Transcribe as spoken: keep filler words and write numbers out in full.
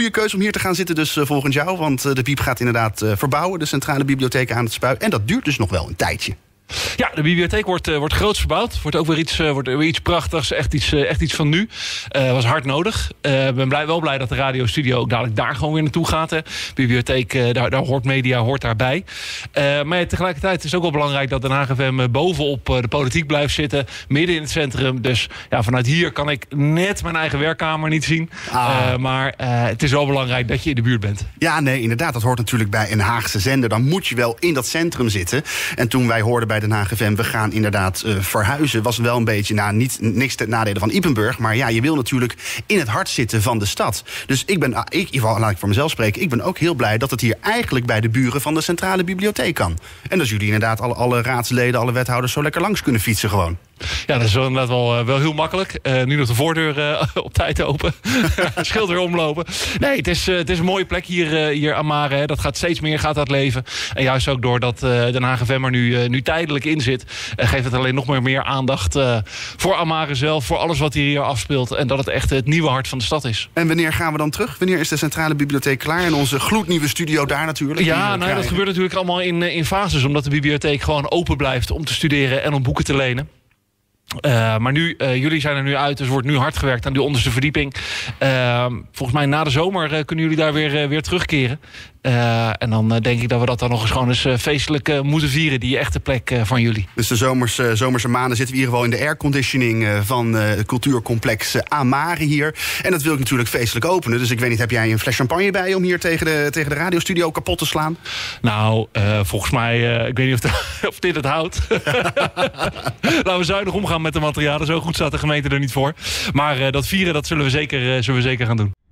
goede keuze om hier te gaan zitten dus uh, volgens jou. Want uh, de Biep gaat inderdaad uh, verbouwen, de Centrale Bibliotheek aan het Spui. En dat duurt dus nog wel een tijdje. Ja, de bibliotheek wordt, uh, wordt groots verbouwd. Wordt ook weer iets, uh, wordt weer iets prachtigs. Echt iets, uh, echt iets van nu. Uh, was hard nodig. Ik uh, ben blij, wel blij dat de radiostudio ook dadelijk daar gewoon weer naartoe gaat. Hè. De bibliotheek, uh, daar, daar hoort media, hoort daarbij. Uh, maar tegelijkertijd is het ook wel belangrijk dat Den Haag F M bovenop uh, de politiek blijft zitten. Midden in het centrum. Dus ja, vanuit hier kan ik net mijn eigen werkkamer niet zien. Ah. Uh, maar uh, het is wel belangrijk dat je in de buurt bent. Ja, nee, inderdaad. Dat hoort natuurlijk bij een Haagse zender. Dan moet je wel in dat centrum zitten. En toen wij hoorden bij Den Haag F M, we gaan inderdaad uh, verhuizen, was wel een beetje, nou, niet, niks ten nadele van Ypenburg, maar ja, je wil natuurlijk in het hart zitten van de stad. Dus ik ben, ik, in ieder geval, laat ik voor mezelf spreken, ik ben ook heel blij dat het hier eigenlijk bij de buren van de Centrale Bibliotheek kan. En dat jullie inderdaad alle, alle raadsleden, alle wethouders zo lekker langs kunnen fietsen gewoon. Ja, dat is wel inderdaad wel, uh, wel heel makkelijk. Uh, nu nog de voordeur uh, op tijd open. Schild weer omlopen. Nee, het is, uh, het is een mooie plek hier, uh, hier aan Maren. Hè. Dat gaat steeds meer, gaat dat leven. En juist ook doordat uh, Den Haag F M er nu, uh, nu tijdelijk in zit, uh, geeft het alleen nog meer, meer aandacht uh, voor Amare zelf, voor alles wat hier afspeelt. En dat het echt het nieuwe hart van de stad is. En wanneer gaan we dan terug? Wanneer is de Centrale Bibliotheek klaar? En onze gloednieuwe studio daar natuurlijk. Ja, nou, dat gebeurt natuurlijk allemaal in, in fases, omdat de bibliotheek gewoon open blijft om te studeren en om boeken te lenen. Uh, maar nu, uh, jullie zijn er nu uit, dus wordt nu hard gewerkt aan die onderste verdieping. Uh, volgens mij na de zomer uh, kunnen jullie daar weer, uh, weer terugkeren. Uh, en dan uh, denk ik dat we dat dan nog eens gewoon eens uh, feestelijk uh, moeten vieren, die echte plek uh, van jullie. Dus de zomers, uh, zomerse maanden zitten we in ieder geval in de airconditioning uh, van uh, het cultuurcomplex uh, Amare hier. En dat wil ik natuurlijk feestelijk openen. Dus ik weet niet, heb jij een fles champagne bij om hier tegen de, tegen de radiostudio kapot te slaan? Nou, uh, volgens mij, uh, ik weet niet of, de, of dit het houdt. Laten we zuinig omgaan met de materialen. Zo goed staat de gemeente er niet voor. Maar uh, dat vieren, dat zullen we zeker, uh, zullen we zeker gaan doen.